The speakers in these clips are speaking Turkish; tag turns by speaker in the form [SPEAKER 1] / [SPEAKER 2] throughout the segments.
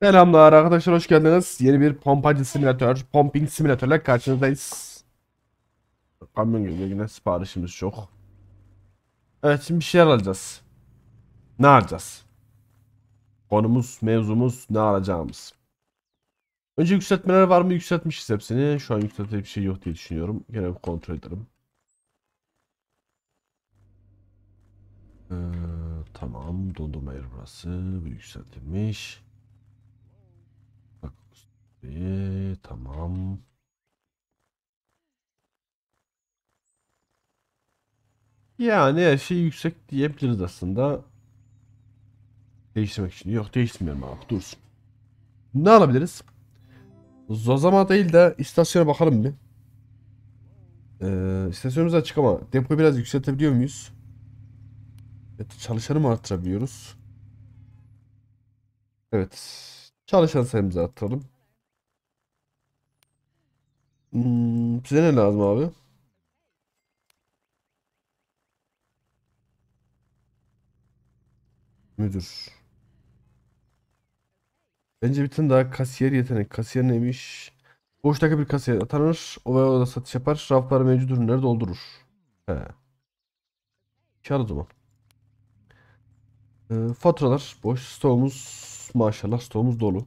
[SPEAKER 1] Selamlar arkadaşlar, hoş geldiniz. Yeni bir pompacı simülatör, pumping simülatörle karşınızdayız. Kamyon geliyor, yine siparişimiz çok. Evet, şimdi bir şeyler alacağız. Ne alacağız? Konumuz, mevzumuz, ne alacağımız. Önce yükseltmeler var mı? Yükseltmişiz hepsini. Şu an yükseltecek bir şey yok diye düşünüyorum. Gene bir kontrol edelim. Ee, tamam, dondurma yeri burası. Bu yükseltilmiş. Bak, tamam. Yani her şey yüksek diyebiliriz aslında. Değiştirmek için. Yok, değiştirmeyelim abi, dursun. Ne alabiliriz? Zozama değil de istasyona bakalım bir. İstasyonumuz açık ama depoyu biraz yükseltebiliyor muyuz? Evet, çalışanı mı arttırabiliyoruz? Evet. Çalışan sayımızı arttıralım. Size ne lazım abi? Müdür. Bence bir tane daha kasiyer yetenek. Kasiyer neymiş? Boştaki bir kasiyer atanır. O veya o da satış yapar. Rafları mevcut ürünleri doldurur. He. Kâr o zaman. Faturalar boş. Stoğumuz maşallah stoğumuz dolu.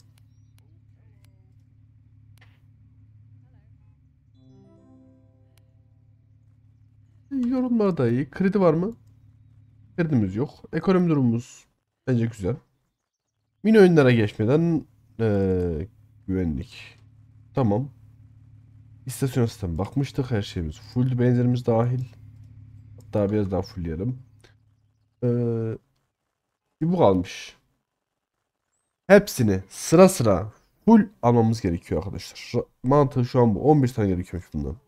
[SPEAKER 1] Yorumlar da iyi. Kredi var mı? Kredimiz yok. Ekonomi durumumuz bence güzel. Mini oyunlara geçmeden güvenlik. Tamam. İstasyon sistemi bakmıştık. Her şeyimiz full. Benzerimiz dahil. Hatta biraz daha fullleyelim. Eee Bir bu kalmış. Hepsini sıra sıra full almamız gerekiyor arkadaşlar. Mantığı şu an bu. 11 tane gerekiyormuş bundan.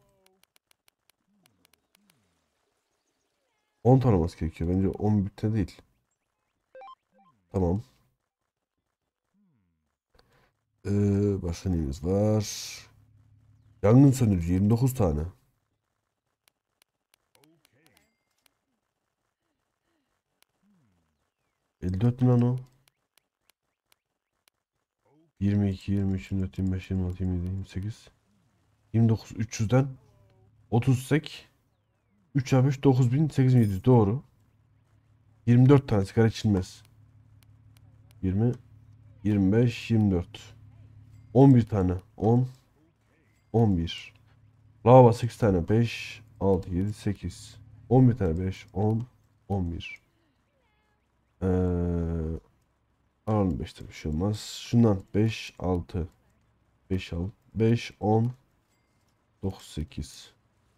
[SPEAKER 1] 10 tane olması gerekiyor. Bence 11 tane değil. Tamam. Başka neyimiz var? Yangın söndürücü 29 tane. 54 bin o. 22, 23, 24, 25, 26, 27, 28, 29, 300'den 30 sek 3 çarpı 3 9700 doğru. 24 tane sigara içilmez. 20, 25, 24. 11 tane 10, 11. Lava 8 tane 5, 6, 7, 8. 11 tane 5, 10, 11. Alalım 5'te bir şey olmaz. Şundan 5, 6, 5, 6, 5, 10, 9, 8.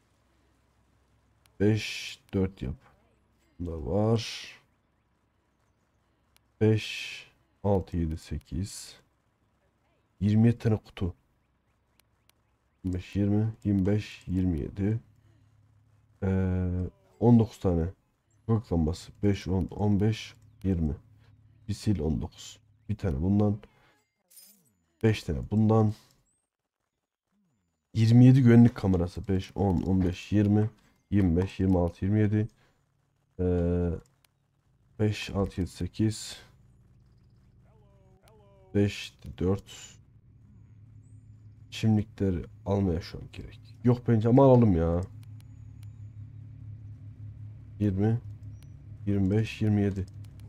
[SPEAKER 1] 5, 4 yap. Bunda var. 5, 6, 7, 8. 27 tane kutu. 25, 20, 25, 27. 19 tane. Gök lambası. 5, 10, 15, 20. Bir sil 19. Bir tane bundan. 5 tane bundan. 27 güvenlik kamerası. 5, 10, 15, 20, 25, 26, 27. Ee, 5, 6, 7, 8. 5, 4. Çimlikleri almaya şu an gerek. Yok bence ama alalım ya. 20, 25, 27,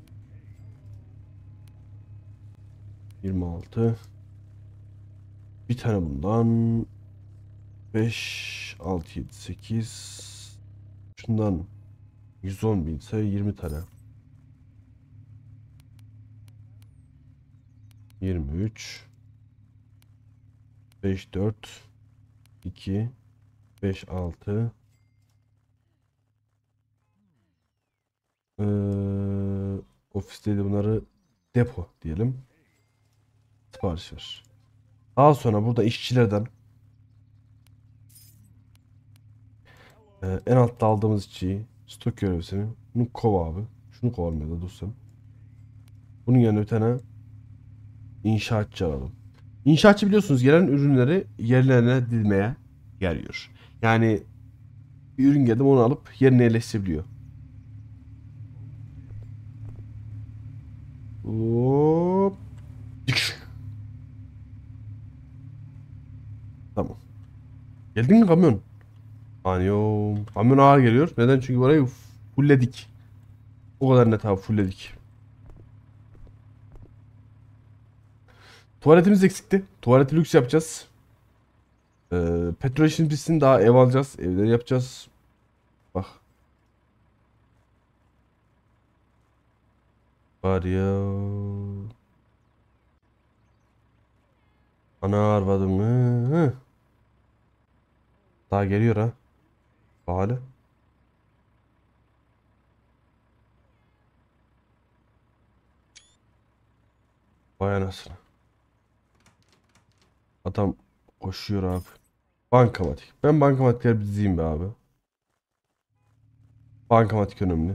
[SPEAKER 1] 26. Bir tane bundan. 5, 6, 7, 8. Şundan 110 bin ise 20 tane. 23. 5, 4. 2. 5, 6. Ofisteydi bunları depo diyelim. Sipariş ver. Daha sonra burada işçilerden en altta aldığımız işçiyi stok görevlisini bunu kov abi. Şunu kovalım ya da dursam. Bunun yanına bir tane inşaatçı alalım. İnşaatçı biliyorsunuz gelen ürünleri yerlerine dizmeye yarıyor. Yani bir ürün geldi onu alıp yerine yerleştirebiliyor. Hop. Geldin mi kamyon? Anıyorum. Kamyon ağır geliyor. Neden? Çünkü orayı fullledik. O kadar net abi fullledik. Tuvaletimiz eksikti. Tuvaleti lüks yapacağız. Petrol işimiz bitsin, daha ev alacağız. Evleri yapacağız. Bak. Var ya. Ana arvadım mı? Hı. Daha geliyor ha. Hali. Vay anasını. Adam koşuyor abi. Bankamatik. Ben bankamatikleri dizeyim be abi. Bankamatik önemli.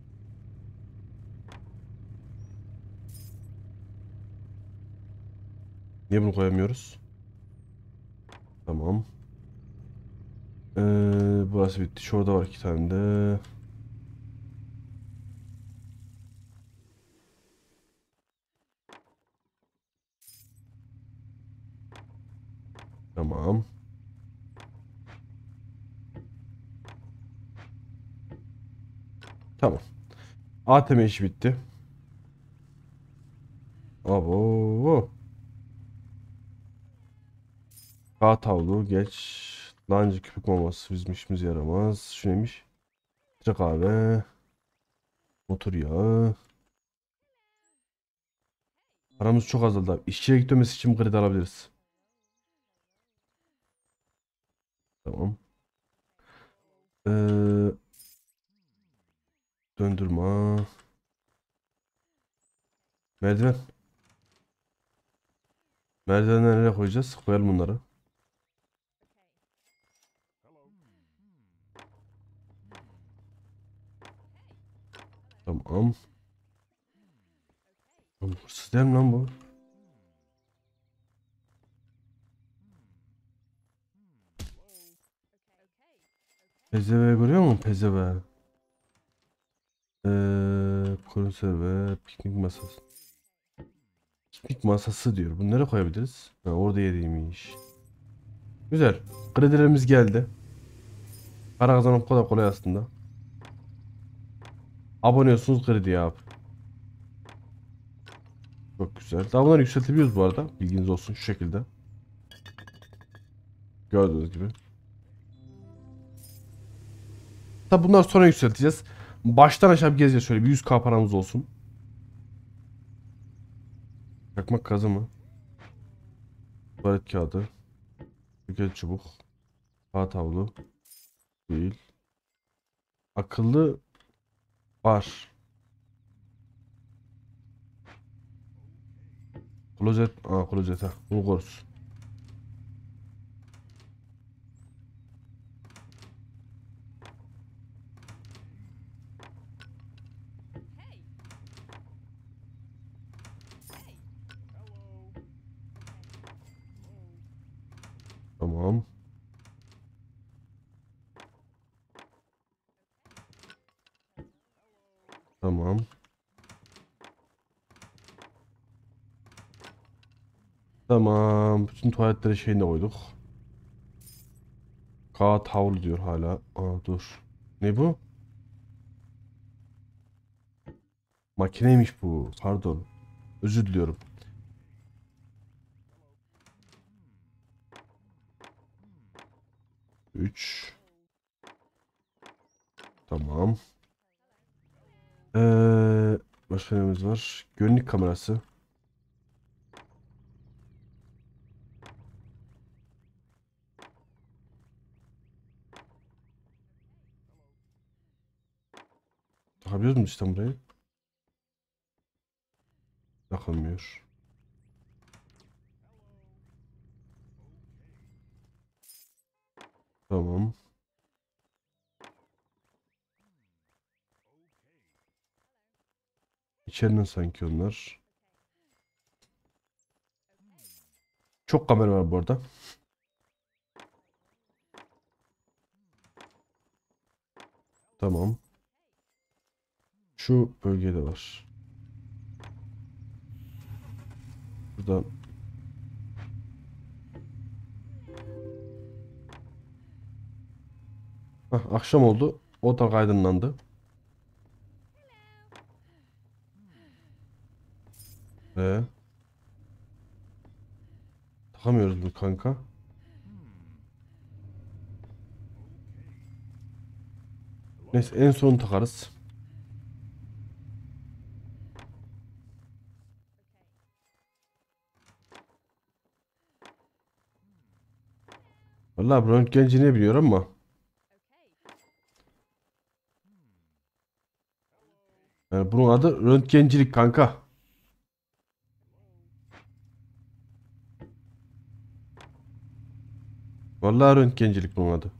[SPEAKER 1] Niye bunu koyamıyoruz? Tamam. Burası bitti. Şurada var iki tane de. Tamam. Tamam. ATM işi bitti. Abo. Kağıt havlu geç. Lancı köpük maması bizim işimize yaramaz. Şu neymiş? Filtre kahve. Motor yağı. Paramız çok azaldı abi. İşçiye gitmemesi için kredi alabiliriz. Tamam. Ee, döndürme. Merdiven. Merdivenleri nereye koyacağız? Koyalım bunları. Tamam. Oğlum, hırsız değil mi lan bu? Pezeve görüyor musun? Pezeve. Konserve. Piknik masası. Piknik masası diyor. Bunları koyabiliriz. Ha, orada yediğimiz. Güzel. Kredilerimiz geldi. Para kazanmak kadar kolay aslında. Abone olsunuz kredi yap. Çok güzel. Daha bunları yükseltebiliyoruz bu arada. Bilginiz olsun şu şekilde. Gördüğünüz gibi. Tabi bunları sonra yükselteceğiz. Baştan aşağı bir gezeceğiz. Şöyle bir 100k paramız olsun. Çakmak kazı mı? Tuvalet kağıdı. Tüket çubuk. Kağıt havlu. Değil. Akıllı var. Klozet. Aa klozet ha. Bunu koruruz. Tamam. Tamam. Tamam. Bütün tuvaletlere şeyini koyduk. Kağıt havlu diyor hala. Aa dur. Ne bu? Makineymiş bu. Pardon. Özür diliyorum. 3. Tamam. Başka neyimiz var? Güvenlik kamerası. Takabiliyoruz mu işte burayı? Takılmıyor. Tamam. İçeriden sanki onlar. Çok kamera var bu arada. Tamam. Şu bölgede var. Burada Hah, akşam oldu. Ortalık aydınlandı. Ve takamıyoruz bu kanka. Neyse en son takarız. Vallahi bu röntgenci ne biliyor ama. Yani bunun adı röntgencilik kanka. Vallahi röntgencilik bunun adı.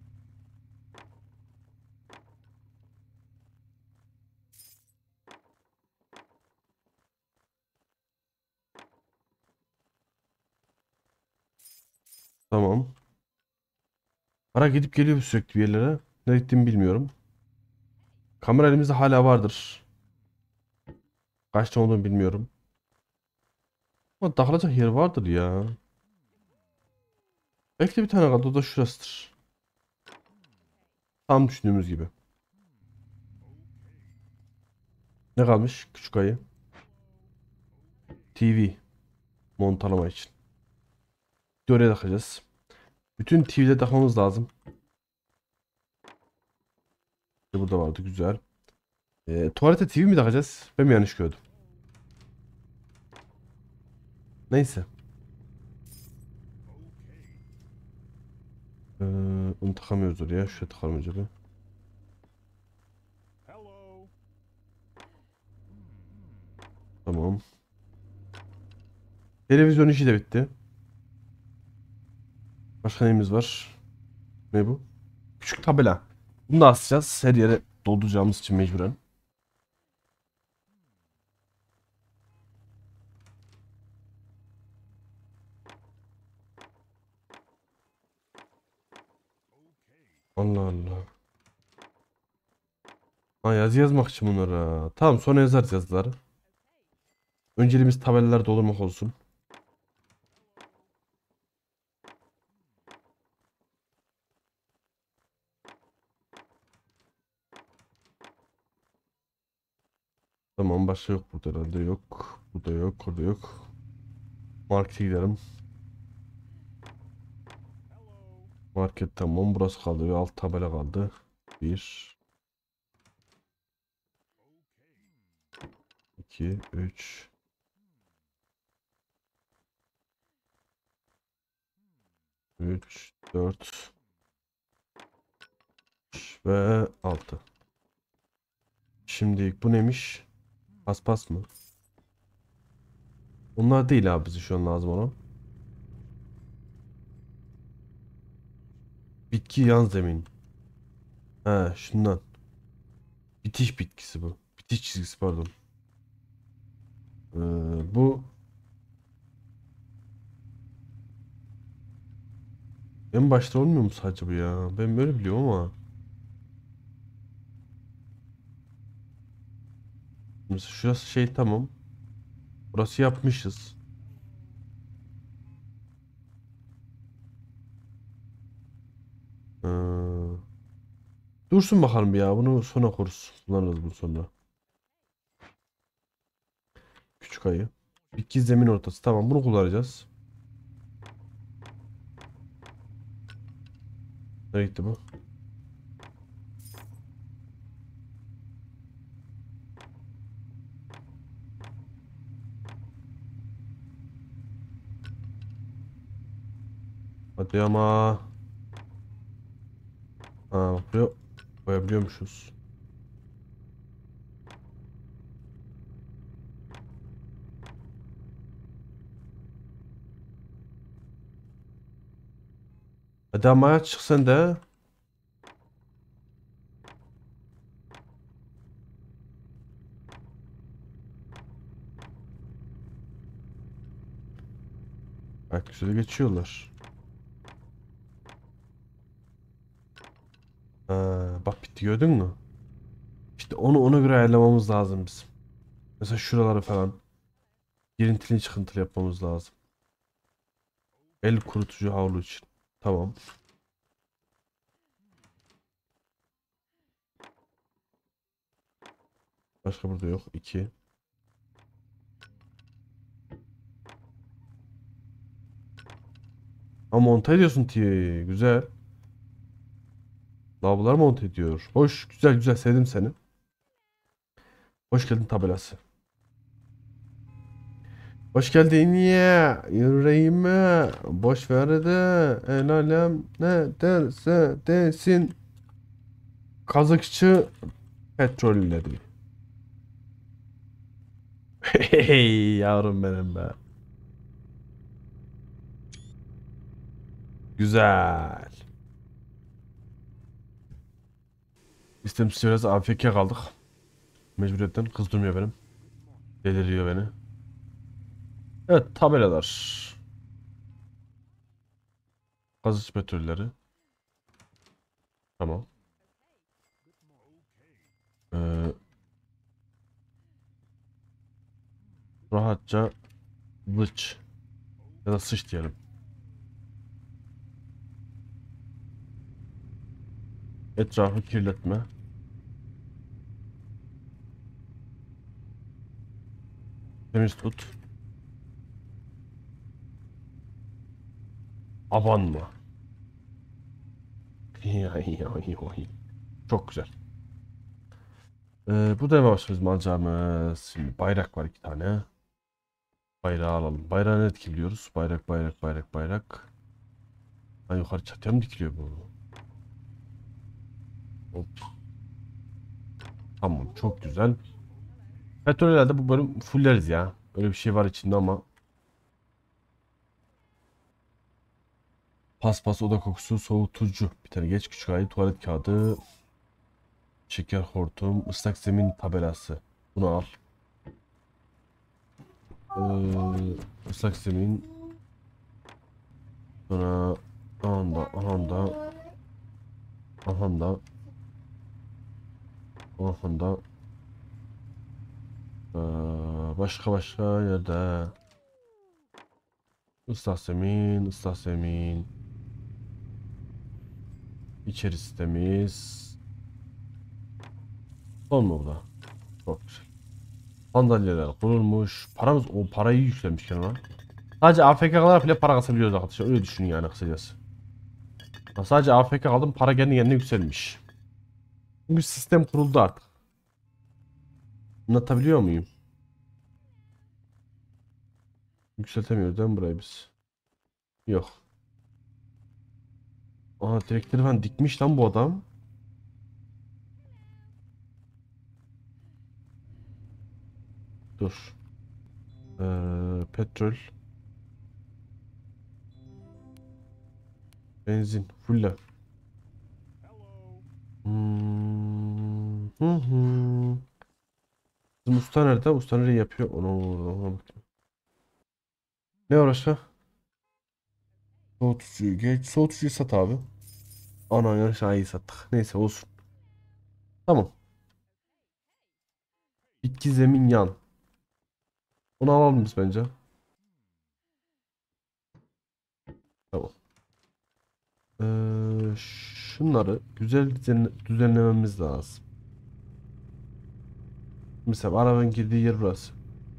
[SPEAKER 1] Tamam. Ara gidip geliyor sürekli bir yerlere. Ne gittiğimi bilmiyorum. Kamera elimizde hala vardır. Kaçta olduğunu bilmiyorum. Ama takılacak yer vardır ya. Belki de bir tane kaldı, o da şurasıdır. Tam düşündüğümüz gibi. Ne kalmış? Küçük ayı. TV. Montalama için. Bir de oraya takacağız. Bütün TV'de takmamız lazım. Burada vardı, güzel. Tuvalete TV mi takacağız? Ben mi yanlış gördüm? Neyse. Ee, Onu takamıyoruz oraya. Şuraya takalım acaba. Tamam. Televizyon işi de bitti. Başka neyimiz var? Ne bu? Küçük tabela. Bunu da asacağız. Her yere dolduracağımız için mecburen. Allah Allah. Ha, yazı yazmak için bunlara. Tamam, sonra yazarız yazıları. Önceliğimiz tabelalar doldurmak olsun. Tamam, başka yok burada herhalde, yok. Burada yok, burada yok. Markete gidelim. Market tamam, burası kaldı ve alt tabela kaldı. Bir, 2, 3, 3, 4 ve 6. Şimdi bu neymiş? Paspas mı? Bunlar değil abi, bize şu an lazım olan. Bitki yan zemin. He, şundan. Bitiş bitkisi bu. Bitiş çizgisi, pardon. Bu en başta olmuyor mu sadece bu ya? Ben böyle biliyorum ama. Mesela şurası şey, tamam. Burası yapmışız. Ee, Dursun bakalım ya. Bunu sonra koruruz. Kullanırız bunu sonra. Küçük ayı. Bitki zemin ortası. Tamam, bunu kullanacağız. Nereye gitti bu? Hadi ama. Ha, buraya koyabiliyormuşuz. Hadi ama çık sen de. Bak, güzel geçiyorlar. Ha, bak bitti, gördün mü? İşte onu ona göre ayarlamamız lazım bizim. Mesela şuraları falan girintili çıkıntılı yapmamız lazım. El kurutucu havlu için. Tamam. Başka burada yok. 2. Ha, monte ediyorsun T. Güzel. Lavbolar monte ediyor. Hoş. Güzel güzel. Sevdim seni. Hoş geldin tabelası. Hoş geldin ya yüreğime. Boş ver de el alem ne derse desin. Kazıkçı petrolleri. Hey yavrum benim be. Güzel. İstemsiz biraz AFK kaldık. Mecburiyetten kızdırmıyor benim. Deliriyor beni. Evet tabelalar. Kazıkçı petrolleri. Tamam. Ee, rahatça vıç ya da sıç diyelim. Etrafı kirletme. Temiz tut. Abanma. Çok güzel. Bu da başımız malzememiz. Şimdi bayrak var 2 tane. Bayrağı alalım. Bayrağı ne etkiliyoruz? Bayrak, bayrak, bayrak, bayrak. Ha, yukarı çatıya mı dikiliyor bu? Hop. Tamam, çok güzel. Petrol herhalde bu bölüm fulleriz ya. Öyle bir şey var içinde ama. Paspas, oda kokusu, soğutucu. Bir tane geç küçük ayı, tuvalet kağıdı, şeker hortum, ıslak zemin tabelası. Bunu al. Islak zemin. Sonra anda, anda, anda, anda. Başka başka yerde. Islak zemin, ıslak zemin. İçerisi temiz. Son mu bu da? Çok güzel. Sandalyeler kurulmuş. Paramız, o parayı yükselmiş lan. Sadece AFK'lar bile para kasabiliyoruz arkadaşlar. Öyle düşünün yani kısacası. Sadece AFK kaldım, para kendi kendine yükselmiş. Çünkü sistem kuruldu artık. Anlatabiliyor muyum? Yükseltemiyoruz değil mi burayı biz? Yok. Aa, direkleri falan dikmiş lan bu adam. Dur. Petrol. Benzin. Fulle. Hı hı. Bizim usta nerede? Usta nereye yapıyor? Ona bak. Ne uğraşa? Soğutucuyu geç. Soğutucuyu sat abi. Ana ya iyi sattık. Neyse olsun. Tamam. Bitki zemin yan. Onu alalım biz bence. Tamam. Şunları güzel düzenlememiz lazım. Mesela arabanın girdiği yer burası.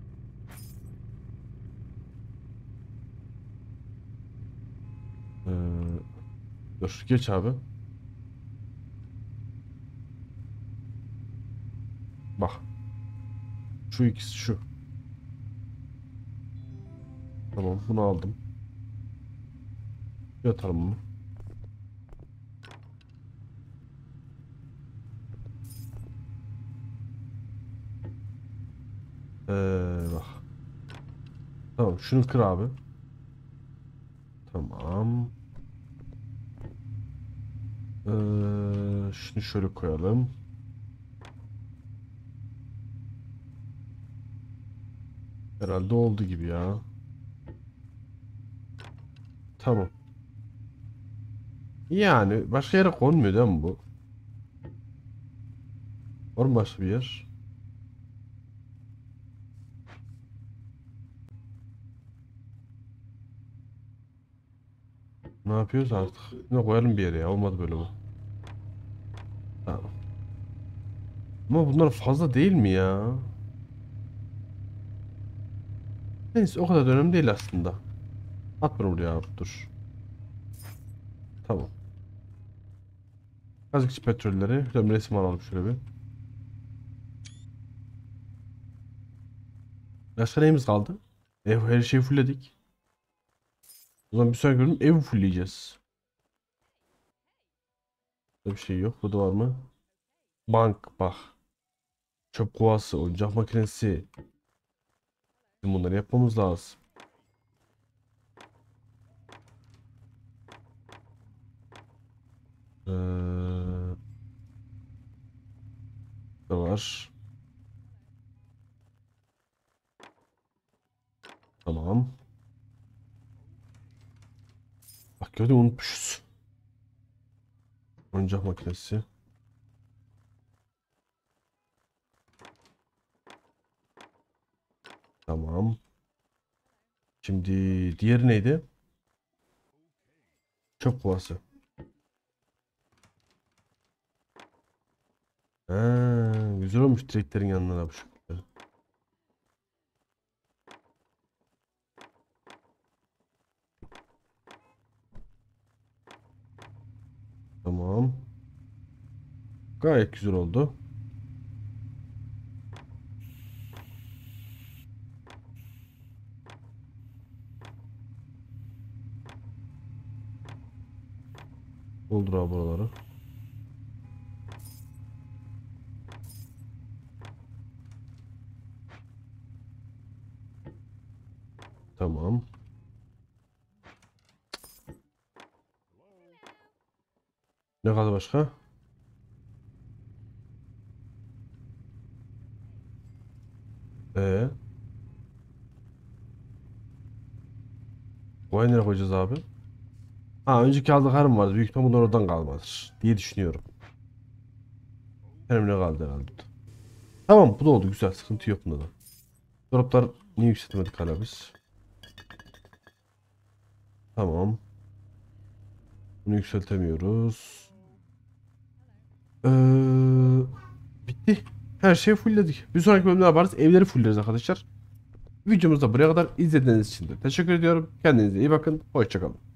[SPEAKER 1] Ee, dur geç abi. Bak. Şu ikisi şu. Tamam bunu aldım. Yatalım mı? Bak. Tamam şunu kır abi. Tamam. Şunu şöyle koyalım. Herhalde oldu gibi ya. Tamam. Yani başka yere konmuyor değil mi bu? Var mı başka bir yer? Ne yapıyoruz artık? Ne koyalım bir yere ya. Olmadı böyle bu. Tamam. Ama bunlar fazla değil mi ya? Neyse o kadar da önemli değil aslında. At bunu buraya abi, dur. Tamam. Kazıkçı petrolleri. Şöyle bir resim alalım şöyle bir. Başka neyimiz kaldı? Her şeyi fullledik. O zaman bir sonraki bölüm evi fullleyeceğiz. Burada bir şey yok. Burada var mı? Bank bak. Çöp kovası, oyuncak makinesi. Bizim bunları yapmamız lazım. Da var. Tamam. Bak gördün mü, unutmuşuz. Oyuncak makinesi. Tamam. Şimdi diğeri neydi? Çöp kovası. Ha, güzel olmuş direklerin yanına da bu şekilde. Tamam. Gayet güzel oldu. Doldur abi buraları. Tamam. Ne kaldı başka? Ee, Buraya nereye koyacağız abi? Ha, önceki aldıklarım vardı. Büyük ihtimalle bunlar oradan kalmadır diye düşünüyorum. Benim ne kaldı herhalde. Tamam, bu da oldu güzel. Sıkıntı yok bunda da. Droplar niye yükseltmedik hala biz? Tamam. Bunu yükseltemiyoruz. Bitti. Her şeyi fullledik. Bir sonraki bölümde ne yaparız? Evleri fullleriz arkadaşlar. Videomuzda buraya kadar izlediğiniz için de teşekkür ediyorum. Kendinize iyi bakın. Hoşçakalın.